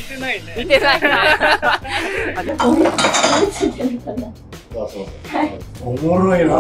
てないね。 似てないね。 おもろいな。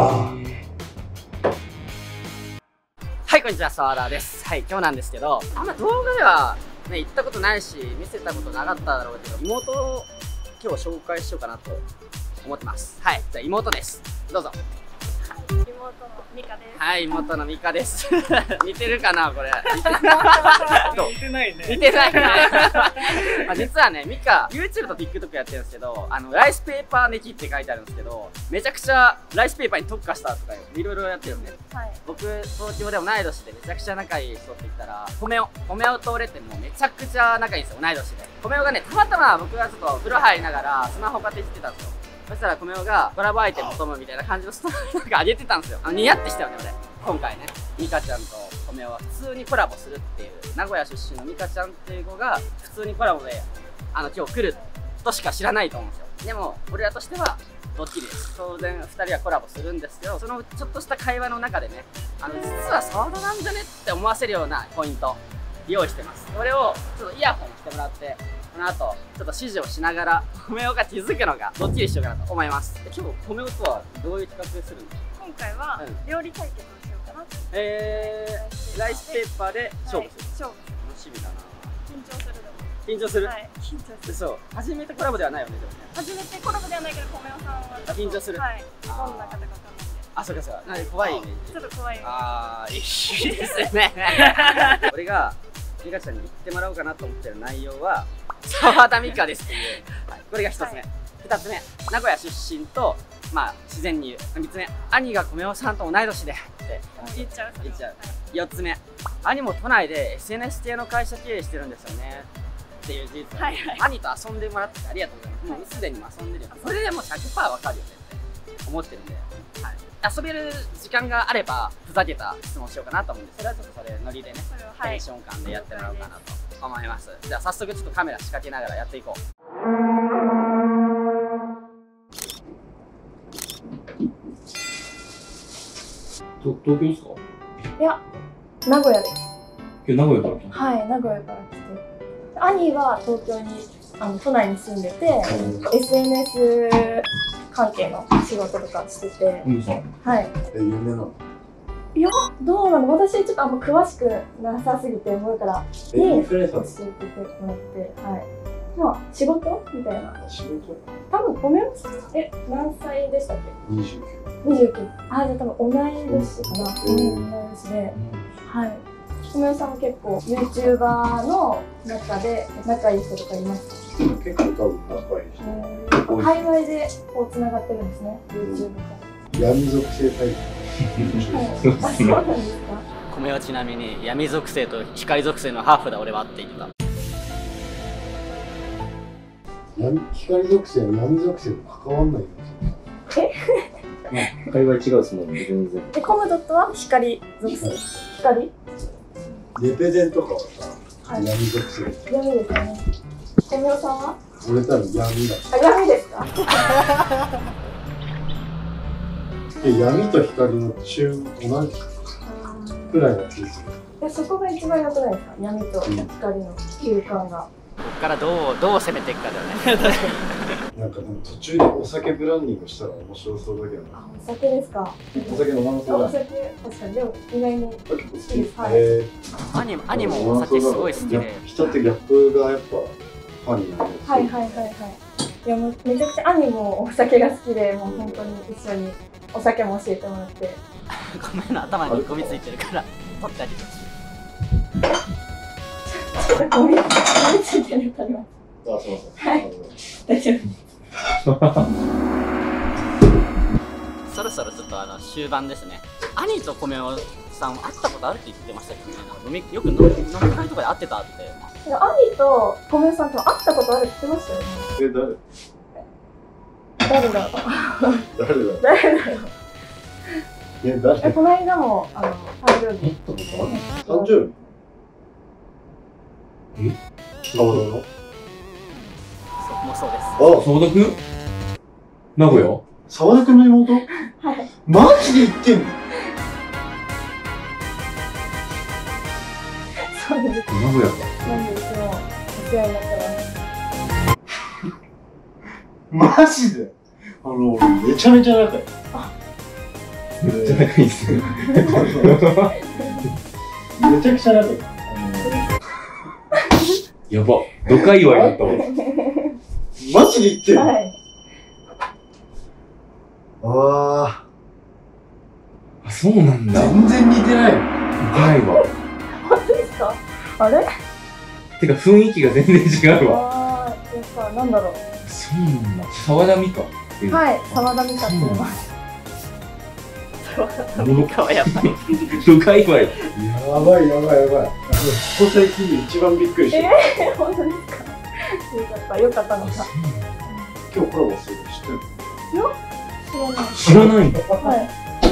はい、こんにちは、澤田です。はい、今日なんですけど、あんま動画ではね、行ったことないし、見せたことなかっただろうけど、妹を今日紹介しようかなと思ってます。はい、じゃあ妹です。どうぞ。 妹のミカです。 はい、妹のミカです。似てるかな、これ。 似てないね。 似てないね。実はね、ミカ、YouTube と TikTok やってるんですけど、ライスペーパーネキって書いてあるんですけど、めちゃくちゃライスペーパーに特化したとかいろいろやってるんで、 はい。 僕、東京で同い年でめちゃくちゃ仲いい人って言ったら、コメオと俺ってもうめちゃくちゃ仲いいんですよ、同い年で。コメオがね、たまたま僕がちょっと風呂入りながらスマホ買ってきてたんですよ。そしたらコメオがコラボアイテム求むみたいな感じのストーリーなんか上げてたんですよ。ニヤってしたよね、俺。今回ね、ミカちゃんとコメオは普通にコラボするっていう、名古屋出身のミカちゃんっていう子が普通にコラボで、今日来るとしか知らないと思うんですよ。でも、俺らとしては、ドッキリです。当然、2人はコラボするんですけど、そのちょっとした会話の中でね、実は澤田なんじゃねって思わせるようなポイント、用意してます。それを、ちょっとイヤホンしてもらって、この後、ちょっと指示をしながら、コメオが気づくのが、ドッキリしようかなと思います。今日、コメオとはどういう企画するの？ 今回は料理対決をしようかなと。 ライスペーパーで勝負する。 勝負。 楽しみだな。 緊張するでも。 緊張する？ はい。緊張する。 そう。初めてコラボではないよね、でもね。 初めてコラボではないけど、コメオさんはちょっと緊張する。 はい。どんな方かわかんないんで。 あ、そうかそうか。なんか怖いイメージ。 ちょっと怖い。 あー、いいですね。俺がミカちゃんに言ってもらおうかなと思ってる内容は、澤田ミカですっていう、はい、これが1つ目。2つ目、名古屋出身と、まあ、自然に言う。3つ目、兄がコメオさんと同い年でって言っちゃう。 4つ目、兄も都内で SNS 系の会社経営してるんですよねっていう事実を、兄と遊んでもらってありがとうございます。もうすでにも遊んでるよ。これでもう 100% わかるよねって思ってるんで、はい、遊べる時間があればふざけた質問しようかなと思うんで、それはちょっとそれノリでね、テンション感でやってもらおうかなと思います。じゃあ早速ちょっとカメラ仕掛けながらやっていこう。 東京ですか？ いや、名古屋です。 名古屋から来た？ はい、名古屋から来て。兄は東京に、都内に住んでて、SNS 関係の仕事とかしてて。はい。 有名なの？ いや、どうなの？私ちょっとあんま詳しくなさすぎて思うから、 インフルエンサー教えてもらって、はい。まあ、仕事みたいな。 仕事？ 多分、コメオさん、何歳でしたっけ 29。 29。あ、じゃあ多分同い年かな。同い年で。はい。コメオさんも結構 YouTuber の中で仲いい人とかいます？ 結構多分仲いい人。 界隈でこう繋がってるんですね、YouTube と。 闇属性タイプ。 あ、そうなんですか？ コメオはちなみに闇属性と光属性のハーフだ俺はって言った。 光属性は闇属性と関わんないんですよ。界隈違うですもんね、全然。 で、コムドットは光属性。光？ レペゼンとかはさ、闇属性。 闇ですよね。コメオさんは？ 俺多分闇だ。 あ、闇ですか？ 闇と光の同じくらいの気がする。 そこが一番良くないですか？闇と光の休館が。 ここからどう攻めていくかだよね。 なんかでも途中でお酒ブランディングしたら面白そうだけどな。 あ、お酒ですか？ お酒飲まなそうだ。 お酒、確かに。でも意外に好きです。はい。 兄もお酒すごい好きで。 人ってギャップがやっぱファンになる。 はい。いや、もうめちゃくちゃ兄もお酒が好きで、もう本当に一緒にお酒も教えてもらって。 ごめんな、頭にゴミついてるから取ってあげてほしい。 ゴミついてるとあります。 あ、すいません。 はい。大丈夫。 そろそろちょっと終盤ですね。兄とコメオさん会ったことあるって言ってましたけどね。よく飲み会とかで会ってたって。 兄とコメオさんと会ったことあるって言ってましたよね。誰だろう。誰？この間も誕生日。 誕生日？澤田の？ もうそうです。 あ、澤田くん？名古屋？澤田くんの妹？ はい。 マジで言ってんの？ そうです。 名古屋か。 なんですよ。 世話になってマジで俺めちゃめちゃ仲いい。 めっちゃ仲いいっすね。 めちゃくちゃ仲いい。 やば、どかいわだったわ。 マジで言ってる。 ます。はい。 あ、そうなんだ。 全然似てない。 似てないわ。 本当ですか？あれ？ てか雰囲気が全然違うわ。 ああ、やっぱなんだろう。 そうなんだ。沢田美香っていう。 はい、沢田美香って言います。 ミカはやっぱりどかいわよ。 やばい。ここ最近で一番びっくりした。 本当ですか？よかったのか。 今日コラボするの知ってる？ 知らない。 知らないんだ。 はい。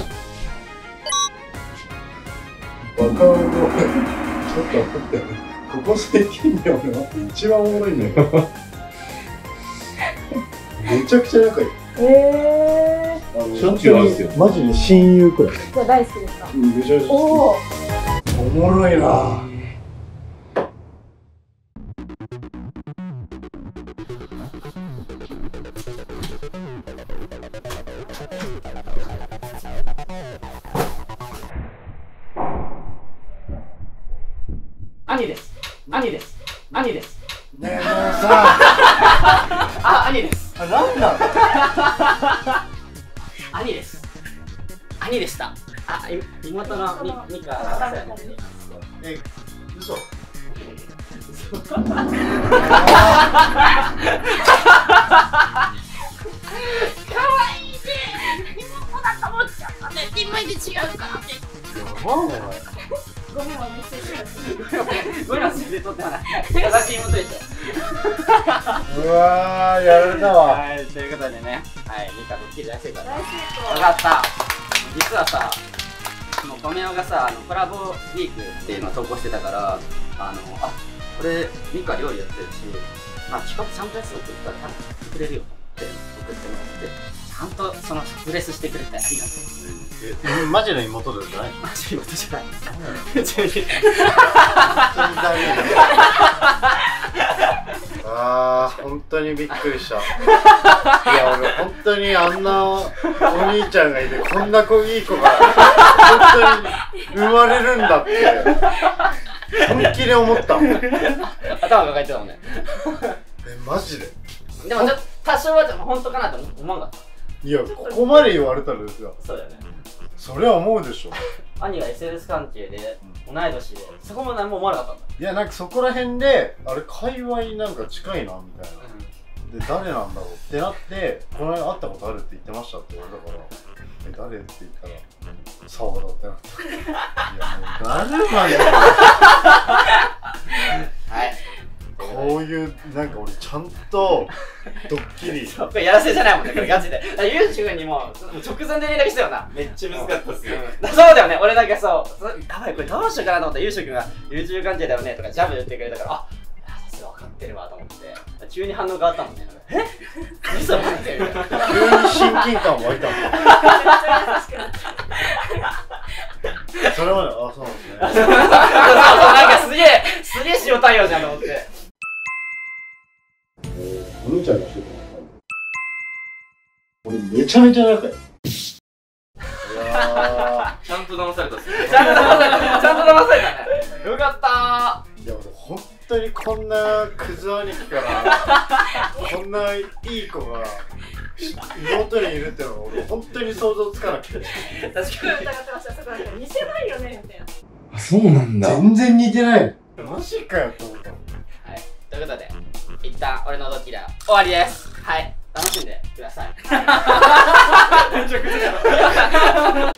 若者のちょっと待って、ここ最近で俺は一番おもろいんだよ。めちゃくちゃ仲いい。 しょっちゅう会うんですよ。 マジで親友くらい。 じゃあ大好きですか？ めちゃくちゃおお。 おもろいな。 兄です。兄です。兄です。 ねえもうさ。 あ、兄です。 なんだ。 兄です。兄でした。あ、妹のミカがえ、嘘。 ごめん、お見せします。 ごめんなさい、撮ってはない。優しい妹でしょ。 うわー、やられたわ。 はい、ということでね、はい、ミカドッキリ大成功だ。 大成よかった。実はさ、もうコメオがさ、コラボウィークっていうのを投稿してたから、これミカ料理やってるし、企画ちゃんとやつ送ったら多分買ってくれるよって送ってもらって、ちゃんとその即レスしてくれてありがとう。 マジの妹ですかね。 マジ妹じゃない。 本当にびっくりした。いや、俺本当にあんなお兄ちゃんがいて、こんないい子が本当に生まれるんだって本気で思った。 頭抱えてたもんね。 マジで。 でもちょっと多少は本当かなと思わんかった。 いや、ここまで言われたらですよ。 そうだよね。 それは思うでしょ。 兄が SNS 関係で同い年で、そこも何も思わなかったんだ。 いや、なんかそこら辺であれ界隈なんか近いなみたいな。で、誰なんだろうってなって、この間会ったことあるって言ってましたって言われたから、誰って言ったら沢田ってなった。いや、もう誰なんだろう。 はい、 こういうなんか俺ちゃんとドッキリこれやらせじゃないもんね、これガチで。ゆうしくんにも直前で連絡したよな。 めっちゃ難かったっすよ。 そうだよね、俺なんかそう、やばい、これどうしようかなと思ったらゆうしくんが YouTube 関係だよねとかジャブ言ってくれたから、さすが分かってるわと思って、急に反応変わったもんね。え嘘待ってみたいな。 急に親近感湧いたもん。それまで、そうなんですね。 そう、なんかすげえ塩対応じゃんと思って。 お兄ちゃんがしてたの。俺めちゃめちゃ仲いい。いやちゃんと騙されたっすね。 ちゃんと騙されたね。よかったー。いや、俺本当にこんなクズ兄貴からこんないい子が妹にいるってのが俺本当に想像つかなくて。 確かに。 疑ってました。そこだけ似てないよねみたいな。 あ、そうなんだ。 全然似てない。マジかよと思った。 はい、ということで一旦俺のドッキリは終わりです。はい、楽しんでください。